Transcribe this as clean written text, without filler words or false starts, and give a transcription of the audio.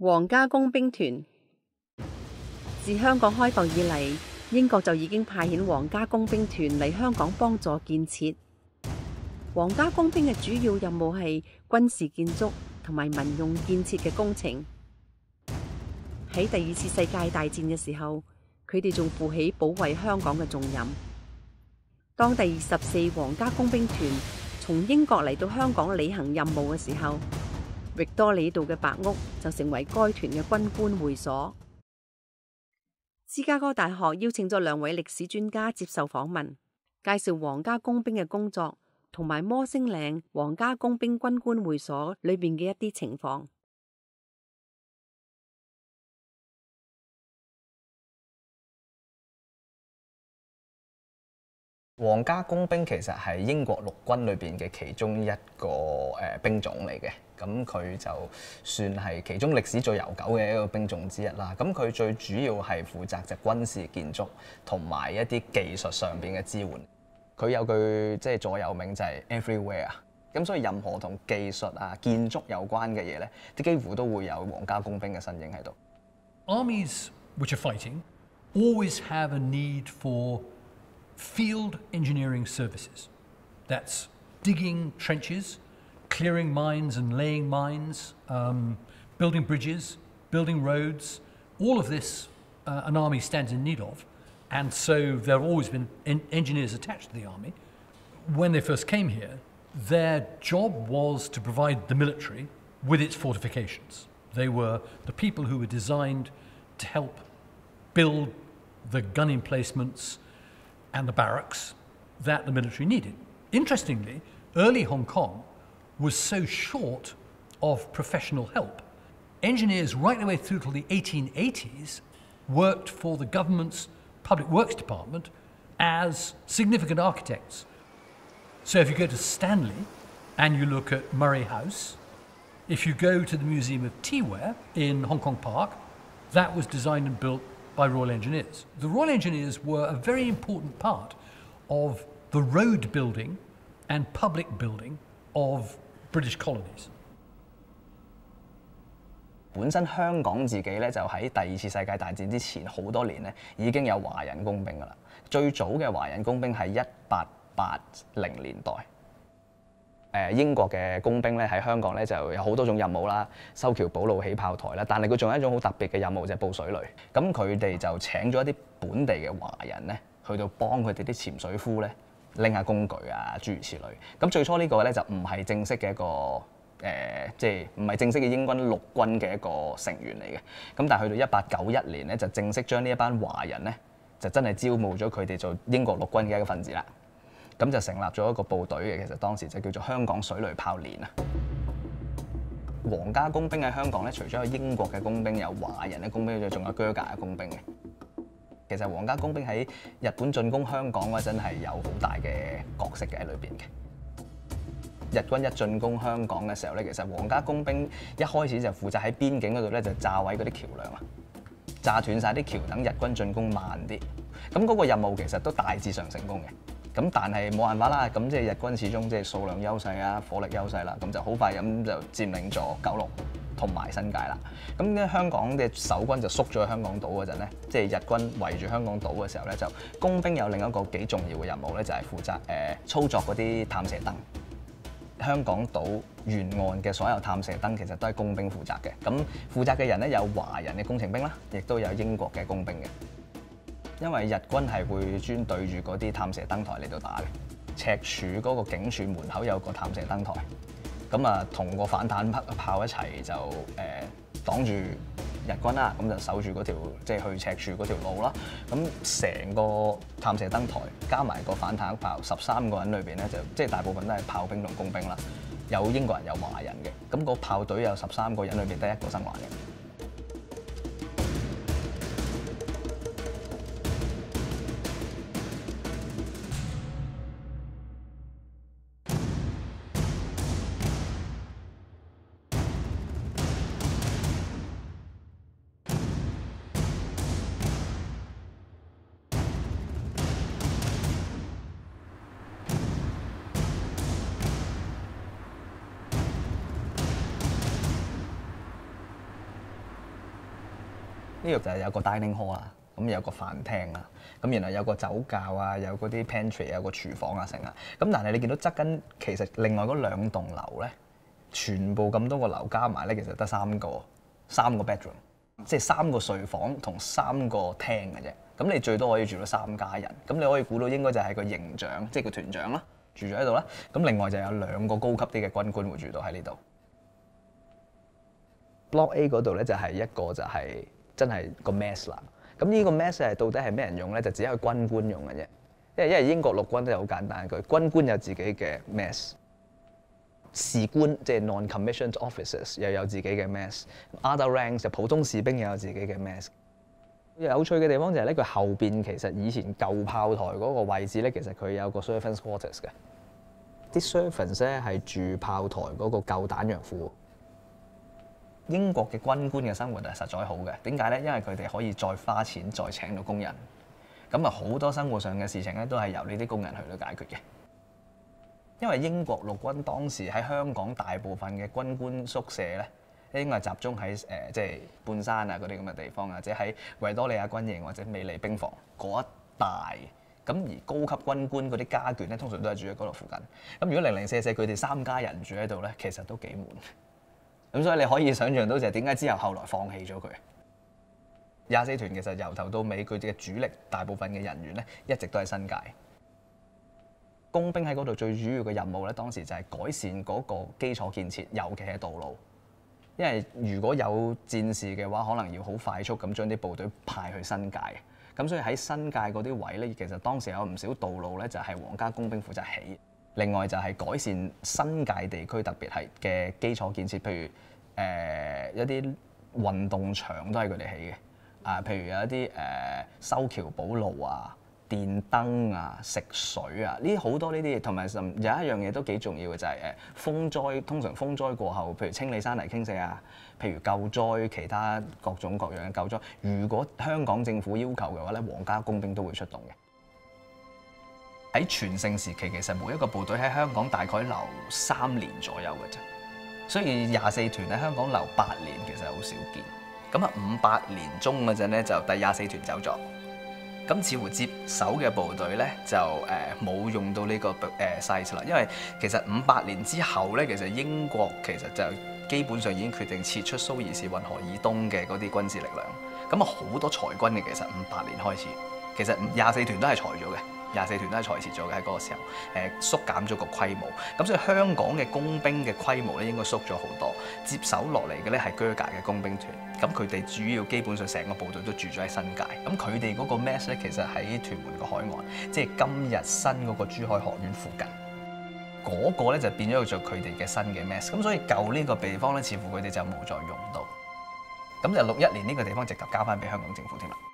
皇家工兵團自香港開埠以嚟，英國就已經派遣皇家工兵團嚟香港幫助建設。皇家工兵嘅主要任務係軍事建築同埋民用建設嘅工程。喺第二次世界大戰嘅時候，佢哋仲負起保衛香港嘅重任。當第24皇家工兵團從英國嚟到香港履行任務嘅時候，域多利道嘅白屋就成為該團嘅軍官會所。芝加哥大學邀請咗2位歷史專家接受訪問，介紹皇家工兵嘅工作同埋摩星嶺皇家工兵軍官會所裏邊嘅一啲情況。 皇家工兵其實係英國陸軍裏邊嘅其中一個兵種嚟嘅，咁佢就算係其中歷史最悠久嘅一個兵種之一啦。咁佢最主要係負責就軍事建築同埋一啲技術上邊嘅支援。佢有句即係座右銘就係 everywhere， 咁所以任何同技術啊、建築有關嘅嘢咧，幾乎都會有皇家工兵嘅身影喺度。 Armies which are fighting always have a need for field engineering services. That's digging trenches, clearing mines and laying mines, building bridges, building roads. All of this an army stands in need of. And so there have always been engineers attached to the army. When they first came here, their job was to provide the military with its fortifications. They were the people who were designed to help build the gun emplacements and the barracks that the military needed. Interestingly, early Hong Kong was so short of professional help. Engineers right the way through till the 1880s worked for the government's public works department as significant architects. So if you go to Stanley and you look at Murray House, if you go to the Museum of Teaware in Hong Kong Park, that was designed and built by Royal Engineers. The Royal Engineers were a very important part of the road building and public building of British colonies. 本身香港自己咧就喺第2次世界大戰之前好多年咧已經有華人工兵㗎啦。最早嘅華人工兵係1880年代。英國嘅工兵咧喺香港咧就有好多種任務啦，修橋補路、起炮台啦。但係佢仲有一種好特別嘅任務就係報水雷。咁佢哋就請咗一啲本地嘅華人咧，去到幫佢哋啲潛水夫咧拎下工具啊，諸如此類。咁最初呢個咧就唔係正式嘅一個即係唔係正式嘅英軍陸軍嘅一個成員嚟嘅。咁但係去到1891年咧就正式將呢一班華人咧就真係招募咗佢哋做英國陸軍嘅一個分子啦。咁就成立咗一個部隊嘅，其實當時就叫做香港水雷炮連啊。皇家工兵喺香港咧，除咗有英國嘅工兵，有華人嘅工兵，仲有啹喀嘅工兵嘅。其實皇家工兵喺日本進攻香港嗰陣係有好大嘅角色嘅喺裏邊嘅。日軍一進攻香港嘅時候咧，其實皇家工兵一開始就負責喺邊境嗰度咧就炸毀嗰啲橋梁啊，炸斷晒啲橋，等日軍進攻慢啲。咁嗰個任務其實都大致上成功嘅。咁但係冇辦法啦，咁即係日軍始終即係數量優勢啊，火力優勢啦，咁就好快咁就佔領咗九龍同埋新界啦。咁咧香港嘅守軍就縮咗去香港島嗰陣咧，即係日軍圍住香港島嘅時候咧，就工兵有另一個幾重要嘅任務咧，就係負責操作嗰啲探射燈。香港島沿岸嘅所有探射燈其實都係工兵負責嘅。咁負責嘅人咧有華人嘅工程兵啦，亦都有英國嘅工兵嘅。因為日軍係會專對住嗰啲探射燈台嚟到打嘅。赤柱嗰個警署門口有個探射燈台，咁啊同個反彈炮一齊就擋住日軍啦，咁就守住嗰條即係去赤柱嗰條路啦。咁成個探射燈台加埋個反彈炮，13個人裏邊咧就即係大部分都係炮兵同工兵啦，有英國人有華人嘅。咁個炮隊有13個人裏邊得1個生還嘅。 呢度就係有個 dining hall 啦，咁有個飯廳啦，咁然後有個酒窖啊，有嗰啲 pantry 有個廚房啊成啊，咁但係你見到側跟其實另外嗰2棟樓咧，全部咁多個樓加埋咧，其實得3個 bedroom， 即係3個睡房同3個廳嘅啫。咁你最多可以住到3家人，咁你可以估到應該就係個營長，即係個團長啦，住咗喺度啦。咁另外就有2個高級啲嘅軍官會住到喺呢度。Block A 嗰度咧就係一個就係真係個 mess 啦。咁呢個 mess 係到底係咩人用咧？就只係軍官用嘅啫。因為英國陸軍都係好簡單一句，軍官有自己嘅 mess， 士官即係 non-commissioned officers 又有自己嘅 mess，other ranks 就普通士兵又有自己嘅 mess。有趣嘅地方就係咧，佢後邊其實以前舊炮台嗰個位置咧，其實佢有個 servants quarters 嘅。啲 servants 咧係住炮台嗰個舊彈藥庫。英國嘅軍官嘅生活係實在好嘅，點解咧？因為佢哋可以再花錢再請到工人，咁啊好多生活上嘅事情咧都係由呢啲工人去到解決嘅。因為英國陸軍當時喺香港大部分嘅軍官宿舍咧，應該係集中喺即係半山啊嗰啲咁嘅地方，或者喺維多利亞軍營或者美利兵房嗰一帶。咁而高級軍官嗰啲家眷咧，通常都係住喺嗰度附近。咁如果零零舍舍佢哋3家人住喺度咧，其實都幾悶。咁所以你可以想象到就係點解之後來放棄咗佢。24團其實由頭到尾佢哋嘅主力大部分嘅人員咧，一直都係新界。工兵喺嗰度最主要嘅任務咧，當時就係改善嗰個基礎建設，尤其係道路。因為如果有戰事嘅話，可能要好快速咁將啲部隊派去新界。咁所以喺新界嗰啲位咧，其實當時有唔少道路咧，就係皇家工兵負責起。另外就係改善新界地區，特別係嘅基礎建設，譬如一啲運動場都係佢哋起嘅。譬如有一啲修橋補路啊、電燈啊、食水啊，呢好多呢啲嘢，同埋有一樣嘢都幾重要嘅就係風災。通常風災過後，譬如清理山泥傾瀉啊，譬如救災，其他各種各樣嘅救災，如果香港政府要求嘅話咧，皇家工兵都會出動嘅。喺全盛時期，其實每一個部隊喺香港大概留3年左右嘅啫，所以24團喺香港留8年其實好少見。咁啊58年中嗰陣咧，就第24團走咗。咁似乎接手嘅部隊咧就冇用到呢個size 啦，因為其實58年之後咧，其實英國其實就基本上已經決定撤出蘇伊士運河以東嘅嗰啲軍事力量。咁啊好多裁軍嘅，其實58年開始，其實24團都係裁咗嘅。24團都係裁撤咗嘅，喺嗰個時候，縮減咗個規模，咁所以香港嘅工兵嘅規模咧應該縮咗好多。接手落嚟嘅咧係啹喀嘅工兵團，咁佢哋主要基本上成個部隊都住咗喺新界，咁佢哋嗰個 mess 咧其實喺屯門個海岸，即係今日新嗰個珠海學院附近，嗰個咧就變咗做佢哋嘅新嘅 mess，咁所以舊呢個地方咧似乎佢哋就冇再用到，咁就61年呢個地方直頭交翻俾香港政府添啦。